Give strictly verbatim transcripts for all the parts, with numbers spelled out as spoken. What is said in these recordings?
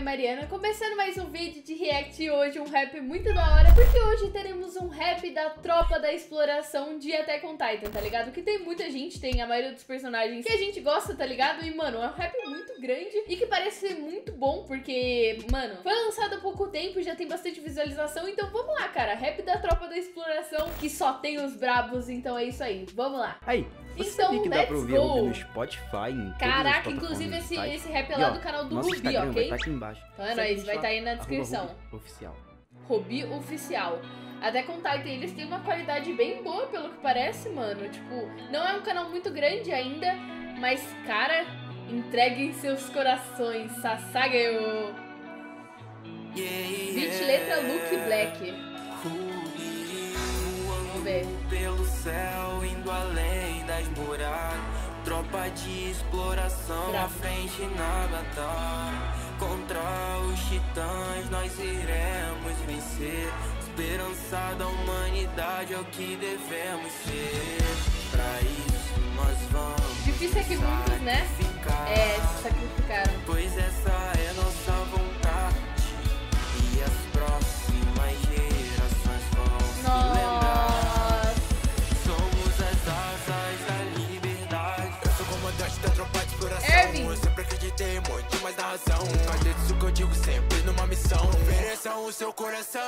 Mariana, começando mais um vídeo de react e hoje um rap muito da hora, porque hoje teremos um rap da Tropa da Exploração de Attack on Titan, tá ligado? Que tem muita gente, tem a maioria dos personagens que a gente gosta, tá ligado? E, mano, é um rap muito grande e que parece ser muito bom, porque, mano, foi lançado há pouco tempo e já tem bastante visualização, então vamos lá, cara, rap da Tropa da Exploração, que só tem os brabos, então é isso aí, vamos lá. Aí, você então, sabia que dá let's pra ouvir go. no Spotify, em Caraca, inclusive esse, esse rap é lá do canal do nosso Rubi, Instagram ok? vai tá aqui embaixo. Então é nóis, vai estar aí na descrição. Rubi Oficial. Rubi Oficial. Attack on Titan, eles têm uma qualidade bem boa, pelo que parece, mano. Tipo, não é um canal muito grande ainda, mas, cara, entreguem seus corações. Sasageo. Beat, letra, Luke Black. Vamos ver. Pelo céu, indo além das muralhas. Tropa de exploração à frente na batalha. Contra os titãs nós iremos vencer. Esperança da humanidade é o que devemos ser. Pra isso nós vamos. Difícil é que muitos, né? É, se sacrificaram. Pois essa é nossa vontade. E as próximas gerações vão se lembrar. Somos as asas da liberdade. Eu sou comandante da tropa de exploração. Ervin. Eu sempre acreditei muito mais na razão. Mas disso que eu digo sempre numa missão. Ofereçam o seu coração.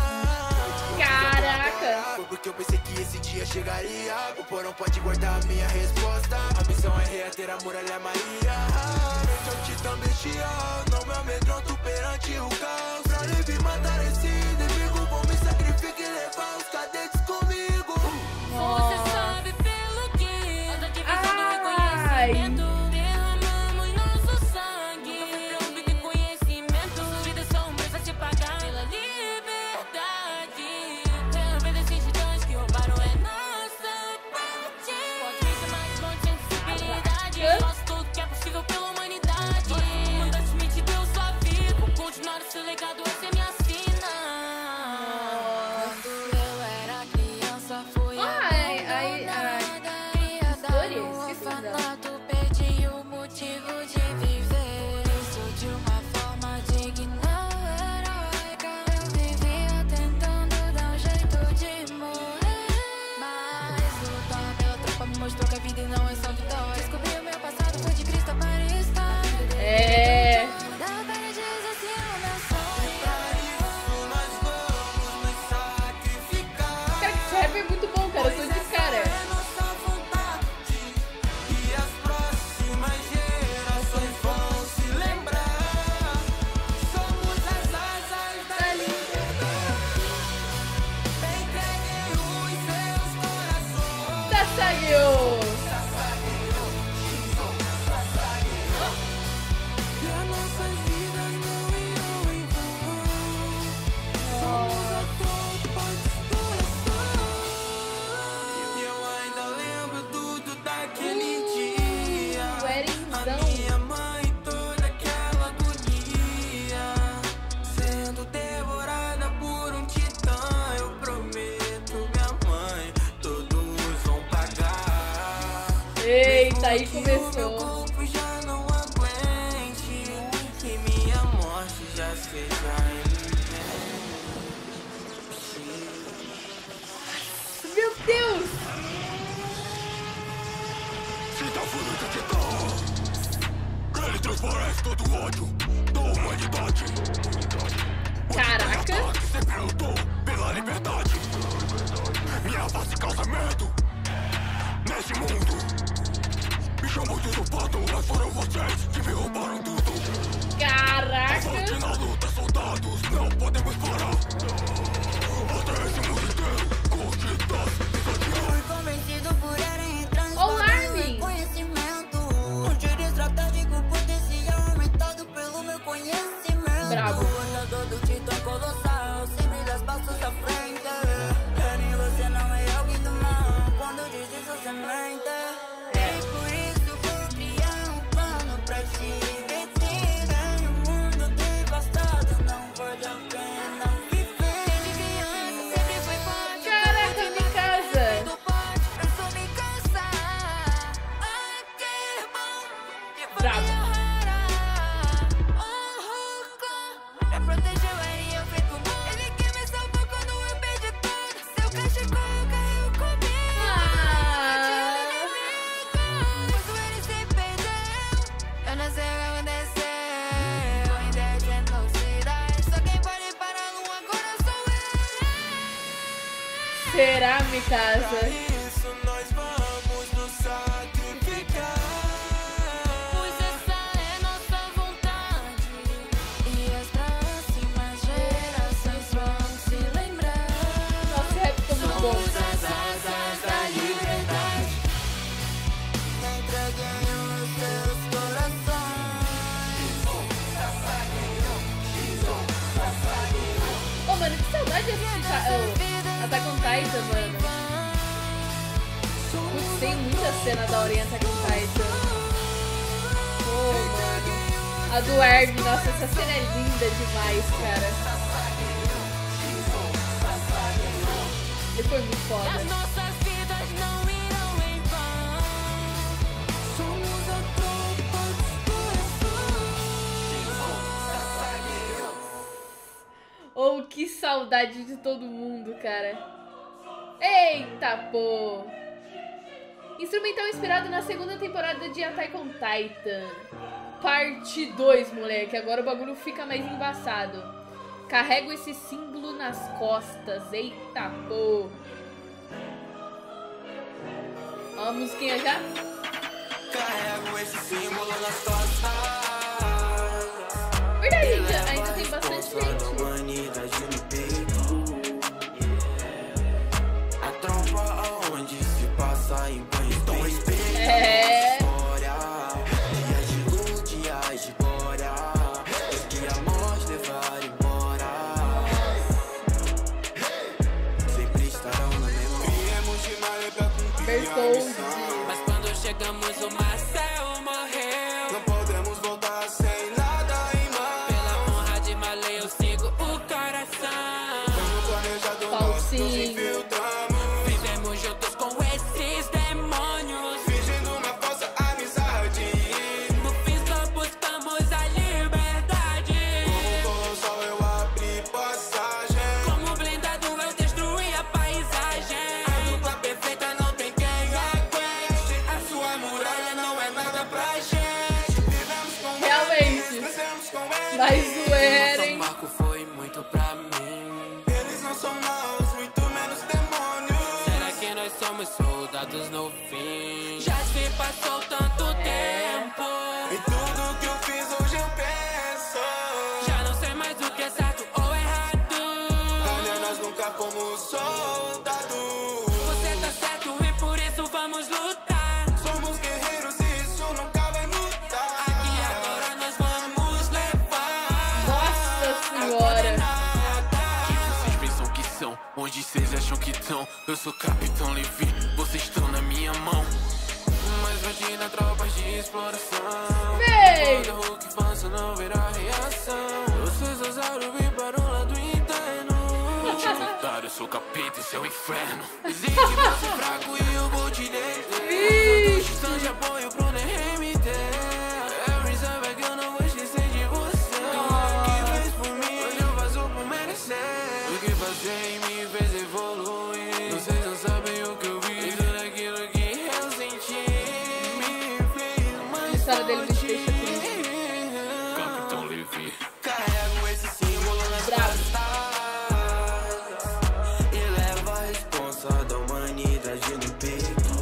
Caraca! Foi porque eu pensei que esse dia chegaria. O porão pode guardar a minha resposta. A missão é reater a muralha Maria. Eu te titã bestial. Não me amedronto perante o caos. Pra livre matar esse inimigo. Vou me sacrificar e levar os cadetes comigo. Nossa. Você sabe pelo que anda divisando Ai. reconhecimento. Derramamos nosso sangue. Café pra vida e conhecimento. Nossas vidas são presas de pagar pela liberdade. Reaver desses titãs que roubaram é nossa parte. Pode me chamar de monte de sensibilidade. Faço tudo que é possível pela humanidade. Comandante me te deu sua vida. Vou continuar o seu legado, você me assina. Quando eu era criança, fui Ah, ai, ai, ai. História? Esqueci o nome dela. perdi o motivo de viver. Isso de uma forma digna, heróica. Eu vivia tentando dar um jeito de morrer. Mas lutar pela tropa me mostrou que a vida não é só vitória. Descobri o meu passado, foi de Cristo a Marista. É. Da paredes acima, meu sonho. Nós vamos nos sacrificar. Cara, que esse rap é muito bom, cara. Eu sou de cara. É nossa vontade. E as próximas gerações vão se lembrar. Somos as asas da liberdade. Entreguem os seus corações. Sasageo. E as nossas vidas não irão em vão. Somos a tropa de exploração. E eu ainda lembro tudo daquele dia. O A Erenzão. minha mãe, toda aquela agonia, sendo devorada por um titã. Eu prometo, minha mãe, todos vão pagar. Eita, aí Que o meu começou. corpo já não aguente e minha morte já seja iminente. Meu Deus! Sinta a fúria do titã. Ele transparece todo o ódio da humanidade. Caraca! Sempre lutou pela liberdade. Minha face causa medo nesse mundo. Me chamam de usurpado, mas foram vocês que me roubaram tudo. Caraca! Forte na luta, soldados, não podemos parar. Até esse mundo inteiro, com os titãs pisotear. Fui convencido por erem Ó o Armin. conhecimento. Um tiro estratégico, potencial aumentado pelo meu conhecimento. Bravo. O olhador do titã colossal, sempre das passos à frente. Erem, você não é alguém do mal, quando diz isso você mente. E por isso vou criar um plano pra te deter. Em um mundo devastado, não vale a pena viver. De criança sempre foi forte. Caraca, me casa! Do pote pra só me cansar. Ai, que bom que foi Bravo. a hora. Oh, oh, Será, me casa? Isso nós vamos nos sacrificar. Pois essa é nossa vontade, e as próximas gerações vão se lembrar. Nossa, rap ficou muito bom. Somos as asas da liberdade. Entreguem os seus corações. Ô, mano, que saudade de assistir oh, Attack on Titan, mano. Putz, tem muita cena da hora em Attack on Titan. Ô, mano. A do Erg, nossa, essa cena é linda demais, cara. Ele foi muito As foda. nossas vidas não irão em vão. Somos a tropa de exploração. Oh, que saudade de todo mundo, cara. Eita, pô. Instrumental inspirado na segunda temporada de Attack on Titan. Parte dois, moleque. Agora o bagulho fica mais embaçado. Carrego esse símbolo nas costas. Eita, pô. Ó a musiquinha já. Carrego esse símbolo nas costas. Verdade, ainda, ainda tem bastante gente. Humanidade no peito. A tropa aonde se passa em banho tão respeito. É. História, dias de luz, dias de glória. Os que a morte levar embora. Sempre estarão na memória. Viemos de malha pra cumprir a Bertold. missão. Mas quando chegamos, o Marcel morreu. Não podemos voltar sem nada em mão. Pela honra de Malê, eu sigo o coração. Como planejado nós nos Falsinho. infiltramos. Vivemos juntos com esses demônios. Fingindo uma falsa amizade. No fim só buscamos a liberdade. Como colossal eu abri passagem. Como blindado eu destruí a paisagem. A dupla perfeita não tem quem aguente. A sua muralha não é nada pra gente. Vivemos com Realmente. eles, crescemos com eles. Vai zoeira, Nosso hein? marco foi muito pra mim. Eles não são maus, muito menos demônios. Será que nós somos soldados no fim? Já se passou tanto tempo. E tudo que eu fiz hoje eu penso. Já não sei mais o que é certo ou errado. Olha, nós nunca fomos soldados. Você tá certo e por isso vamos lutar. Somos guerreiros e isso nunca vai mudar. Aqui agora nós vamos levar. Nossa senhora. Quem vocês pensam que são? Onde vocês acham que estão? Eu sou Capitão Levi, vocês estão na minha mão. Mas imagina tropas de exploração. Vem! Olha o que faço não verá reação. Vocês ousaram vir para o lado interno. Te lutar, eu sou capeta, esse é o inferno. Existe braço fraco e eu vou te deter. Tô distante, apoio pro Nehemite. Every time que eu não vou esquecer de você. Que fez por mim, hoje eu faço por merecer. O que fazer em mim fez evoluir. Vocês não sabem o que eu vi. Tudo aquilo que eu senti me fez A mais história dele me forte. deixa triste. Capitão Levi. Carrego esse símbolo nas Bravo. costas. E levo a responsa da humanidade no peito.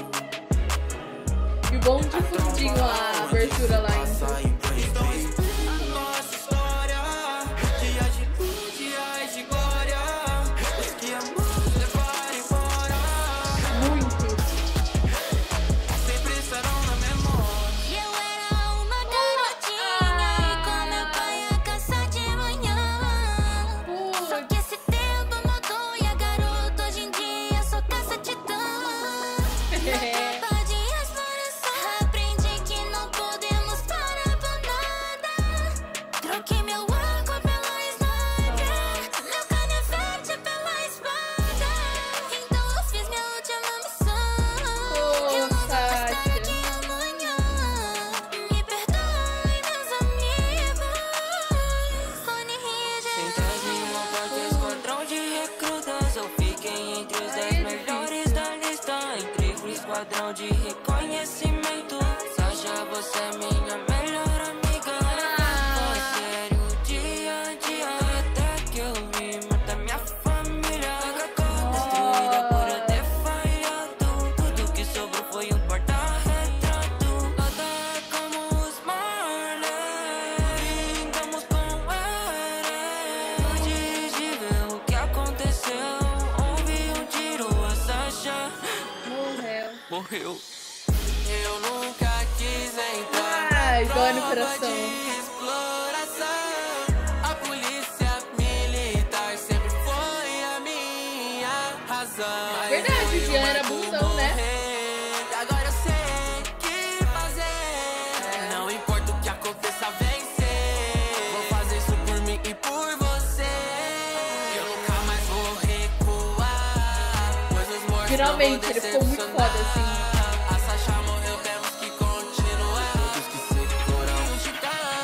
E bom de fundinho a abertura lá, hein? Passa em banho feito. A nossa história, dias de luz, dias de glória. Os que amamos levar embora. Muito. Sempre estarão na memória. Eu era uma garotinha e com meu pai a caçar de manhã. Só Putz. que esse tempo mudou e a garota hoje em dia só caça titã. É. Tropa de exploração, aprendi que não podemos parar por nada. Troquei meu arco pela sniper, meu canivete pela espada. Então eu fiz minha última missão. Eu não vou estar Sátia. aqui amanhã. Me perdoe, meus amigos. Rony Sentados em uma parte do esquadrão de recrutas, eu fiquei entre os dez melhores da lista. Incrível esquadrão de reconhecimento. Sasha, você é minha melhor amiga. Foi sério dia a dia, até que eu vi muita minha família. Destruída Eu, eu nunca quis entrar. Ai, na dói no tropa coração. de exploração. A polícia militar sempre foi a minha razão. Mas Verdade, eu o Jean era marco bundão, né? morrer. E agora eu sei o que fazer. Não importa o que aconteça, vencer. Vou fazer isso por mim e por você. Eu nunca mais vou recuar. Pois os mortos Finalmente, não vão ele ficou muito foda, assim. a Sasha morreu, temos que continuar. Todos que seguram de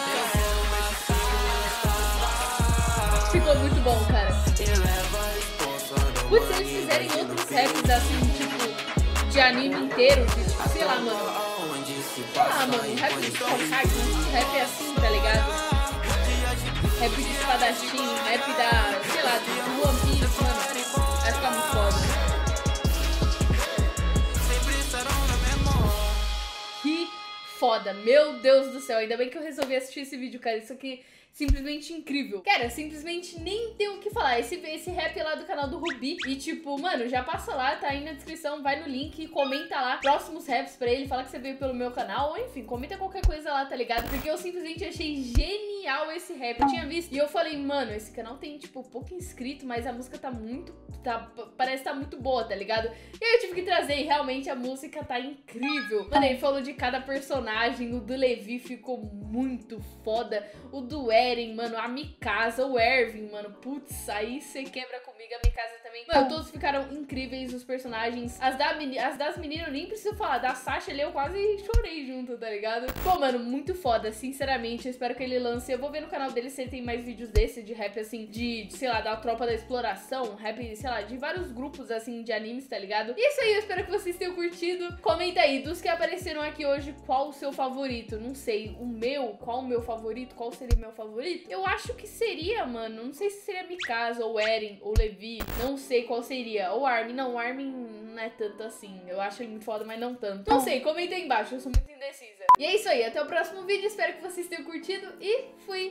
cá. Ficou muito bom, cara. E leva a responsa. Putz, se eles fizerem outros raps assim, tipo, de anime inteiro, de tipo, sei lá, mano. Sei lá, mano, rap de Hokage, um rap é assim, tá ligado? Rap de espadachim, rap da, sei lá, do One Piece, mano. Vai ficar muito foda. Que foda, meu Deus do céu. Ainda bem que eu resolvi assistir esse vídeo, cara. Isso aqui é simplesmente incrível. Cara, simplesmente nem tem o que falar. Esse, esse rap é lá do canal do Rubi. E tipo, mano, já passa lá, tá aí na descrição. Vai no link e comenta lá próximos raps pra ele. Fala que você veio pelo meu canal. Ou enfim, comenta qualquer coisa lá, tá ligado? Porque eu simplesmente achei genial esse rap. Eu tinha visto e eu falei, mano, esse canal tem tipo pouco inscrito, mas a música tá muito, tá, parece que tá muito boa, tá ligado? E aí eu tive que trazer e realmente a música tá incrível. Mano, ele falou de cada personagem. O do Levi ficou muito foda. O do Eren, mano, a Mikasa, o Erwin, mano, putz, aí você quebra comigo, a Mikasa também. Mano, todos ficaram incríveis, os personagens. As, da, as das meninas eu nem preciso falar, da Sasha ali eu quase chorei junto, tá ligado? Pô, mano, muito foda, sinceramente, eu espero que ele lance. Eu vou ver no canal dele se ele tem mais vídeos desse, de rap, assim, de, de sei lá, da Tropa da Exploração, rap, sei lá, de vários grupos, assim, de animes, tá ligado? E isso aí, eu espero que vocês tenham curtido. Comenta aí, dos que apareceram aqui hoje, qual o seu favorito? Não sei, o meu, qual o meu favorito? Qual seria o meu favorito? Eu acho que seria, mano, não sei se seria Mikasa, ou Eren, ou Levi, não sei qual seria. Ou Armin, não, o Armin não é tanto assim. Eu acho ele muito foda, mas não tanto. Não sei, comenta aí embaixo, eu sou muito indecisa. E é isso aí, até o próximo vídeo, espero que vocês tenham curtido e fui!